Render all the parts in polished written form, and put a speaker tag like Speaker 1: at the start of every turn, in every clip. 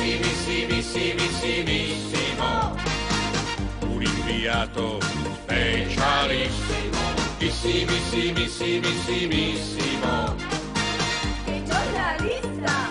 Speaker 1: missimissimissimo, un inviato specialissimo, missimissimissimo.
Speaker 2: Che giornalista!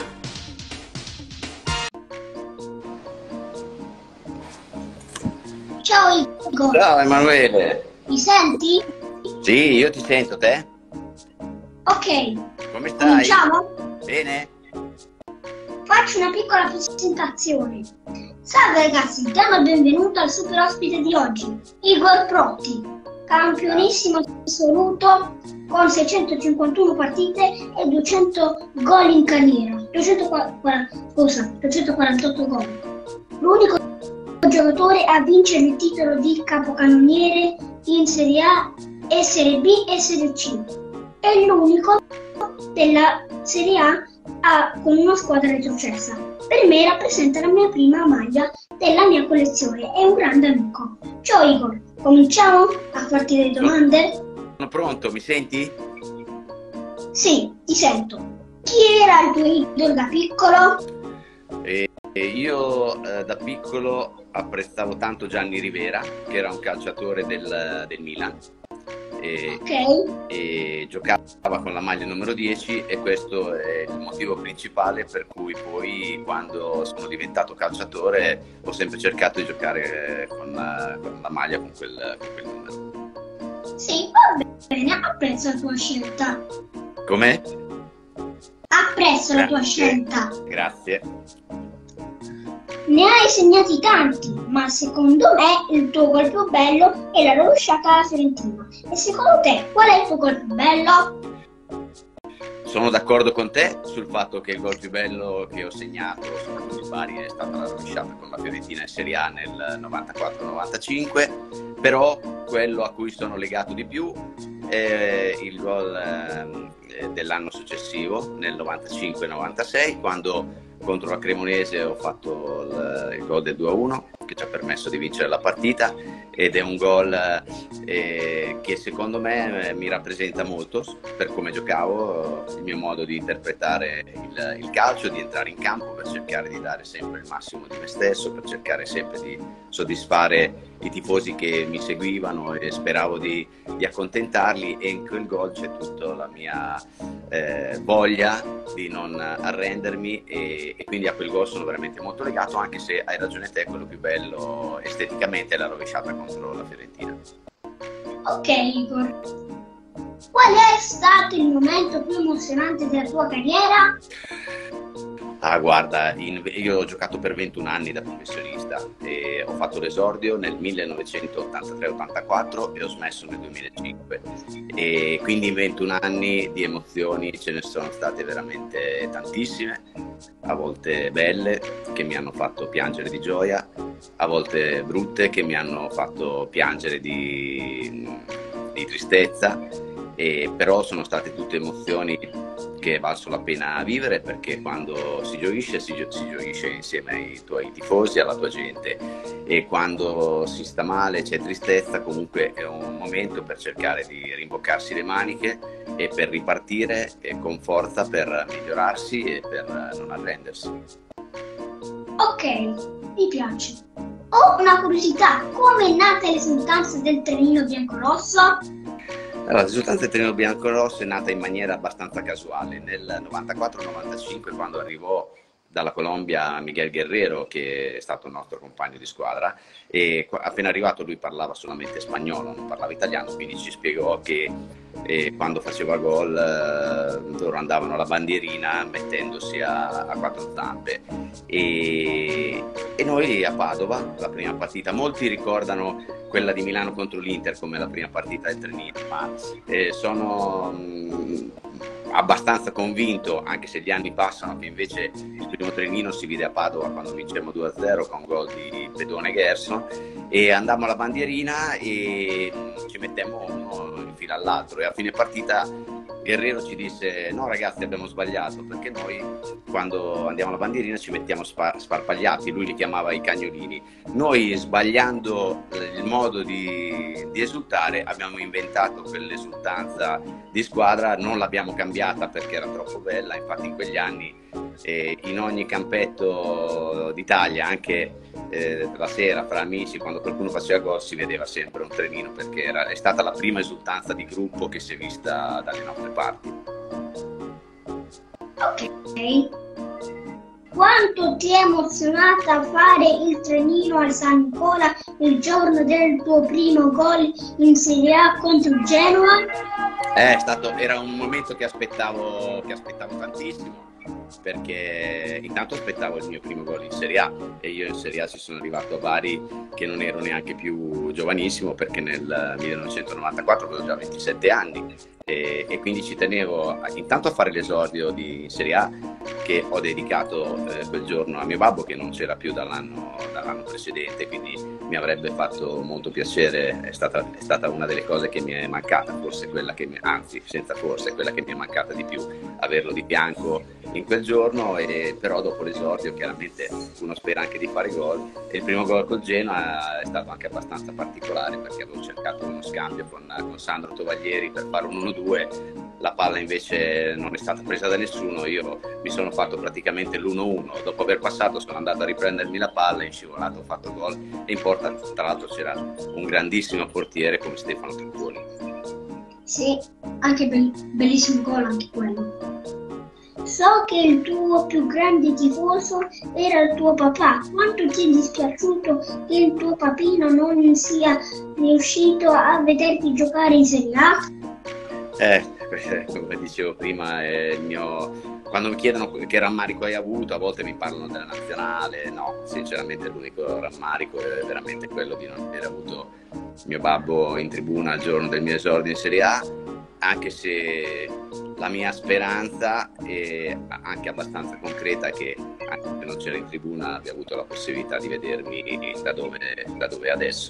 Speaker 3: Ciao Igor,
Speaker 4: Ciao Emanuele.
Speaker 3: mi senti?
Speaker 4: Sì, io ti sento, te?
Speaker 3: Ok,
Speaker 4: Come stai?
Speaker 3: cominciamo?
Speaker 4: Bene?
Speaker 3: Faccio una piccola presentazione. Salve ragazzi, diamo il benvenuto al super ospite di oggi, Igor Protti, campionissimo assoluto con 651 partite e 200 gol in carriera, 248 gol. L'unico giocatore a vincere il titolo di capocannoniere in Serie A e Serie B e Serie C. È l'unico della Serie A con una squadra retrocessa. Per me rappresenta la mia prima maglia della mia collezione. È un grande amico. Ciao Igor, cominciamo a farti delle domande?
Speaker 4: Sono pronto, mi senti?
Speaker 3: Sì, ti sento. Chi era il tuo idolo da piccolo?
Speaker 4: Io da piccolo apprezzavo tanto Gianni Rivera, che era un calciatore del Milan. E giocava con la maglia numero 10 e questo è il motivo principale per cui poi quando sono diventato calciatore ho sempre cercato di giocare con la maglia con quel numero.
Speaker 3: Sì, va bene, apprezzo la tua scelta.
Speaker 4: Com'è?
Speaker 3: Apprezzo la tua scelta.
Speaker 4: Grazie.
Speaker 3: Ne hai segnati tanti, ma secondo me il tuo gol più bello è la rovesciata alla Fiorentina. E secondo te qual è il tuo gol più bello?
Speaker 4: Sono d'accordo con te sul fatto che il gol più bello che ho segnato, soprattutto in Bari, è stata la rovesciata con la Fiorentina in Serie A nel 94-95, però quello a cui sono legato di più è il gol dell'anno successivo, nel 95-96, quando contro la Cremonese ho fatto il gol del 2-1 che ci ha permesso di vincere la partita, ed è un gol che secondo me mi rappresenta molto per come giocavo, il mio modo di interpretare il calcio, di entrare in campo per cercare di dare sempre il massimo di me stesso, per cercare sempre di soddisfare i tifosi che mi seguivano e speravo di accontentarli, e in quel gol c'è tutta la mia voglia di non arrendermi, e quindi a quel gol sono veramente molto legato, anche se hai ragione te, quello più bello esteticamente è la rovesciata contro la Fiorentina.
Speaker 3: Ok Igor, qual è stato il momento più emozionante della tua carriera?
Speaker 4: Ah, guarda, io ho giocato per 21 anni da professionista e ho fatto l'esordio nel 1983-84 e ho smesso nel 2005, e quindi in 21 anni di emozioni ce ne sono state veramente tantissime, a volte belle che mi hanno fatto piangere di gioia, a volte brutte che mi hanno fatto piangere di tristezza, però sono state tutte emozioni che è valso la pena vivere, perché quando si gioisce insieme ai tuoi tifosi, alla tua gente, e quando si sta male, c'è tristezza, comunque è un momento per cercare di rimboccarsi le maniche e per ripartire con forza, per migliorarsi e per non arrendersi.
Speaker 3: Ok, mi piace. Ho una curiosità, come è nata l'esultanza del trenino biancorosso?
Speaker 4: Allora, la risultanza del Trenino Biancorosso è nata in maniera abbastanza casuale. Nel 94-95, quando arrivò dalla Colombia Miguel Guerrero, che è stato il nostro compagno di squadra, e appena arrivato lui parlava solamente spagnolo, non parlava italiano, quindi ci spiegò che quando faceva gol loro andavano alla bandierina mettendosi a quattro zampe, e noi a Padova, la prima partita, molti ricordano quella di Milano contro l'Inter come la prima partita del Trenino, ma sono abbastanza convinto, anche se gli anni passano, che invece il primo Trenino si vide a Padova quando vincemmo 2-0 con gol di Pedone Gerson, e andammo alla bandierina e ci mettemmo uno in fila all'altro, e a fine partita Guerrero ci disse: no ragazzi, abbiamo sbagliato, perché noi quando andiamo alla bandierina ci mettiamo sparpagliati, lui li chiamava i cagnolini. Noi, sbagliando il modo di esultare, abbiamo inventato quell'esultanza di squadra, non l'abbiamo cambiata perché era troppo bella, infatti in quegli anni in ogni campetto d'Italia, anche la sera fra amici, quando qualcuno faceva gol si vedeva sempre un trenino, perché è stata la prima esultanza di gruppo che si è vista dalle nostre parti.
Speaker 3: Ok. Quanto ti è emozionata a fare il trenino al San Nicola il giorno del tuo primo gol in Serie A contro il Genoa?
Speaker 4: Era un momento che aspettavo tantissimo, perché intanto aspettavo il mio primo gol in Serie A, e io in Serie A ci sono arrivato a Bari che non ero neanche più giovanissimo, perché nel 1994 avevo già 27 anni, e quindi ci tenevo intanto a fare l'esordio in Serie A, che ho dedicato quel giorno a mio babbo, che non c'era più dall'anno precedente, quindi mi avrebbe fatto molto piacere. È stata una delle cose che mi è mancata, forse quella che anzi, senza forse, quella che mi è mancata di più, averlo di fianco in quel giorno. Però dopo l'esordio chiaramente uno spera anche di fare gol, e il primo gol col Genoa è stato anche abbastanza particolare, perché avevo cercato uno scambio con Sandro Tovaglieri per fare un 1-2, la palla invece non è stata presa da nessuno, io mi sono fatto praticamente l'1-1, dopo aver passato sono andato a riprendermi la palla, in scivolato ho fatto gol, e in porta tra l'altro c'era un grandissimo portiere come Stefano Trecconi.
Speaker 3: Sì, anche bellissimo gol anche quello. So che il tuo più grande tifoso era il tuo papà. Quanto ti è dispiaciuto che il tuo papino non sia riuscito a vederti giocare in Serie A?
Speaker 4: Come dicevo prima, quando mi chiedono che rammarico hai avuto, a volte mi parlano della nazionale. No, sinceramente l'unico rammarico è veramente quello di non aver avuto mio babbo in tribuna il giorno del mio esordio in Serie A, anche se la mia speranza è anche abbastanza concreta che, anche se non c'era in tribuna, abbia avuto la possibilità di vedermi da dove è adesso.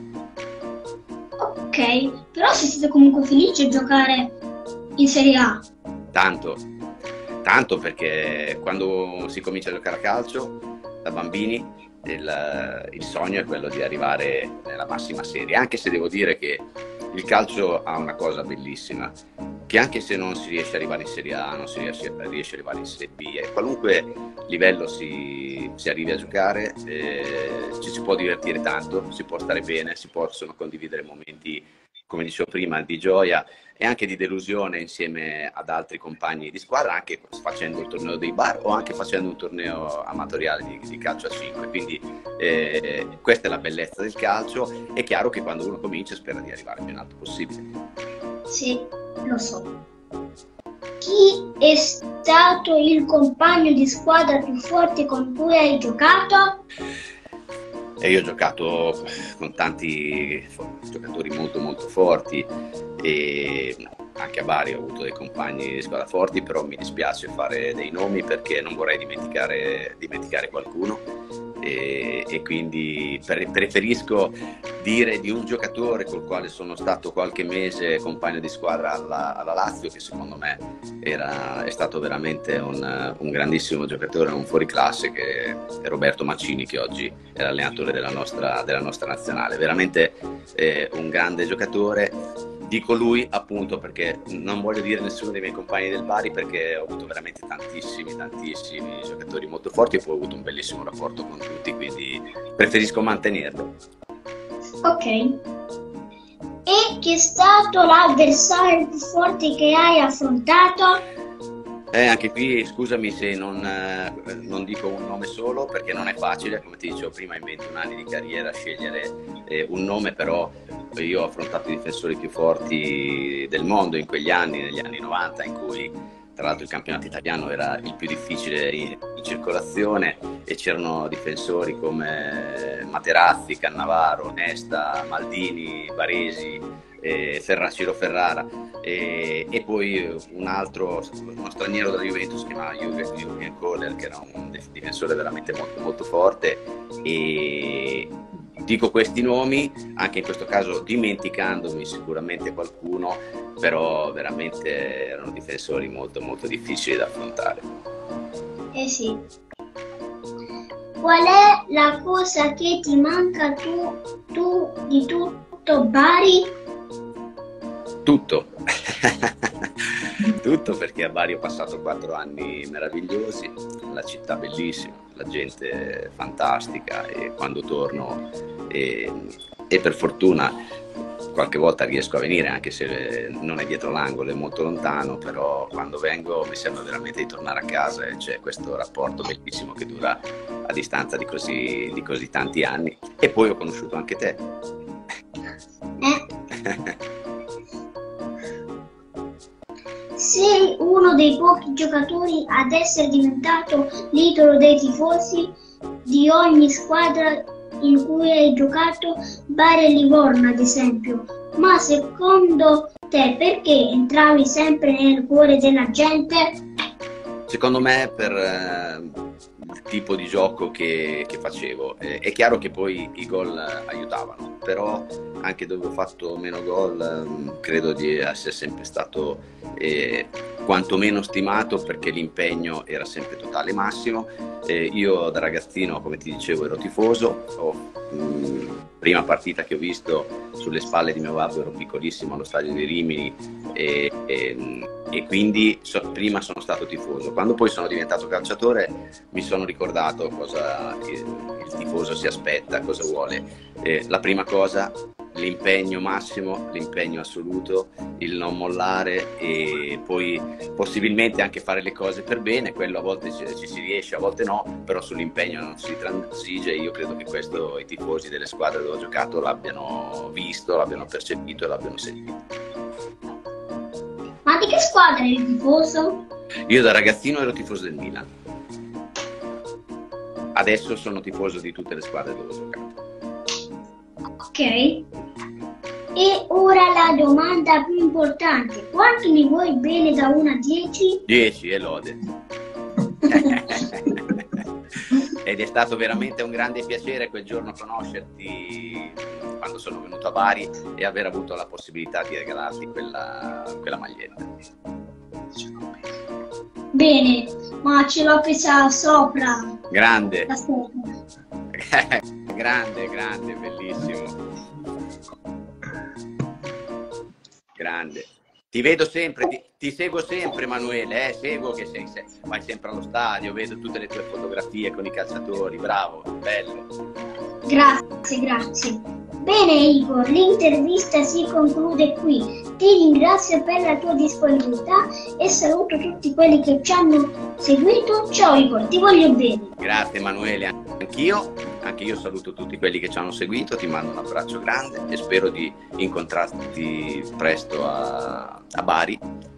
Speaker 3: Ok, però sei stato comunque felice di giocare in Serie A?
Speaker 4: Tanto, perché quando si comincia a giocare a calcio da bambini il sogno è quello di arrivare nella massima serie, anche se devo dire che il calcio ha una cosa bellissima, che anche se non si riesce ad arrivare in Serie A, non si riesce ad arrivare in Serie B, a qualunque livello si arrivi a giocare, ci si può divertire tanto, si può stare bene, si possono condividere momenti, come dicevo prima, di gioia e anche di delusione insieme ad altri compagni di squadra, anche facendo il torneo dei bar o anche facendo un torneo amatoriale di calcio a 5. Quindi questa è la bellezza del calcio. È chiaro che quando uno comincia spera di arrivare più in alto possibile.
Speaker 3: Sì, lo so. Chi è stato il compagno di squadra più forte con cui hai giocato?
Speaker 4: E io ho giocato con tanti giocatori molto molto forti, e anche a Bari ho avuto dei compagni di squadra forti, però mi dispiace fare dei nomi perché non vorrei dimenticare qualcuno, e quindi preferisco dire di un giocatore col quale sono stato qualche mese compagno di squadra alla Lazio, che secondo me è stato veramente un grandissimo giocatore, un fuoriclasse, che è Roberto Mancini, che oggi è l'allenatore della nostra nazionale. Veramente un grande giocatore. Dico lui appunto perché non voglio dire nessuno dei miei compagni del Bari, perché ho avuto veramente tantissimi giocatori molto forti, e poi ho avuto un bellissimo rapporto con tutti, quindi preferisco mantenerlo.
Speaker 3: Ok. E chi è stato l'avversario più forte che hai affrontato?
Speaker 4: Anche qui scusami se non dico un nome solo, perché non è facile, come ti dicevo prima, in 21 anni di carriera scegliere un nome, però io ho affrontato i difensori più forti del mondo in quegli anni, negli anni 90, in cui tra l'altro il campionato italiano era il più difficile in circolazione, e c'erano difensori come Materazzi, Cannavaro, Nesta, Maldini, Baresi, Ciro Ferrara, e poi uno straniero della Juventus, si chiamava Jürgen Kohler, che era un difensore veramente molto molto forte. E dico questi nomi anche in questo caso dimenticandomi sicuramente qualcuno, però veramente erano difensori molto molto difficili da affrontare.
Speaker 3: Eh sì. Qual è la cosa che ti manca tu di tutto Bari?
Speaker 4: Tutto. Tutto, perché a Bari ho passato 4 anni meravigliosi, la città bellissima, la gente fantastica, e quando torno e per fortuna qualche volta riesco a venire, anche se non è dietro l'angolo, è molto lontano, però quando vengo mi sembra veramente di tornare a casa, e c'è questo rapporto bellissimo che dura a distanza di così tanti anni. E poi ho conosciuto anche te.
Speaker 3: Sei uno dei pochi giocatori ad essere diventato l'idolo dei tifosi di ogni squadra in cui hai giocato, Bari e Livorno ad esempio. Ma secondo te perché entravi sempre nel cuore della gente?
Speaker 4: Secondo me per il tipo di gioco che facevo. È chiaro che poi i gol aiutavano, però anche dove ho fatto meno gol credo di essere sempre stato quantomeno stimato, perché l'impegno era sempre totale massimo. Io da ragazzino, come ti dicevo, ero tifoso. Prima partita che ho visto sulle spalle di mio babbo, ero piccolissimo, allo stadio di Rimini, e quindi prima sono stato tifoso. Quando poi sono diventato calciatore mi sono ricordato cosa il tifoso si aspetta, cosa vuole. La prima cosa, l'impegno massimo, l'impegno assoluto, il non mollare, e poi possibilmente anche fare le cose per bene. Quello a volte ci si riesce, a volte no, però sull'impegno non si transige. Io credo che questo i tifosi delle squadre dove ho giocato l'abbiano visto, l'abbiano percepito e l'abbiano sentito.
Speaker 3: Ma di che squadra eri tifoso?
Speaker 4: Io da ragazzino ero tifoso del Milan. Adesso sono tifoso di tutte le squadre dove ho giocato.
Speaker 3: Ok. E ora la domanda più importante. Quanto mi vuoi bene da 1 a 10?
Speaker 4: 10 e lode. Ed è stato veramente un grande piacere quel giorno conoscerti, quando sono venuto a Bari, e aver avuto la possibilità di regalarti quella maglietta.
Speaker 3: Bene, ma ce l'ho presa sopra.
Speaker 4: Grande.
Speaker 3: La sopra.
Speaker 4: Grande, bellissimo. Grande. Ti vedo sempre, ti seguo sempre, Emanuele, seguo che vai sempre allo stadio, vedo tutte le tue fotografie con i calciatori, bravo, bello.
Speaker 3: Grazie. Bene Igor, l'intervista si conclude qui. Ti ringrazio per la tua disponibilità e saluto tutti quelli che ci hanno seguito. Ciao Igor, ti voglio bene.
Speaker 4: Grazie Emanuele, anche io saluto tutti quelli che ci hanno seguito, ti mando un abbraccio grande e spero di incontrarti presto a Bari,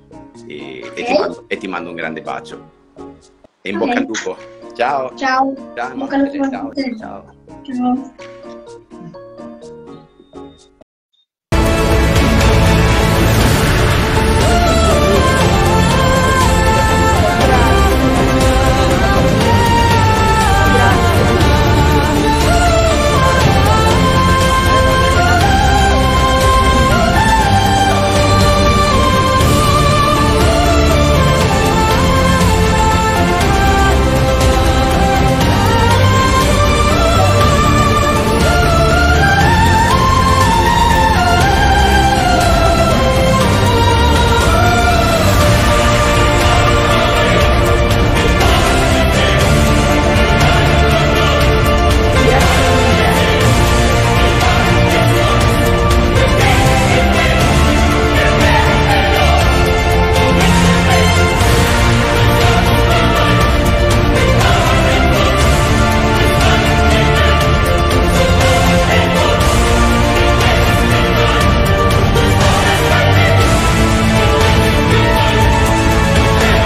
Speaker 4: e ti mando un grande bacio. E in bocca al lupo. Ciao.
Speaker 3: Ciao.
Speaker 4: Ciao.
Speaker 3: Bocca al lupo.
Speaker 4: Ciao.
Speaker 3: Ciao.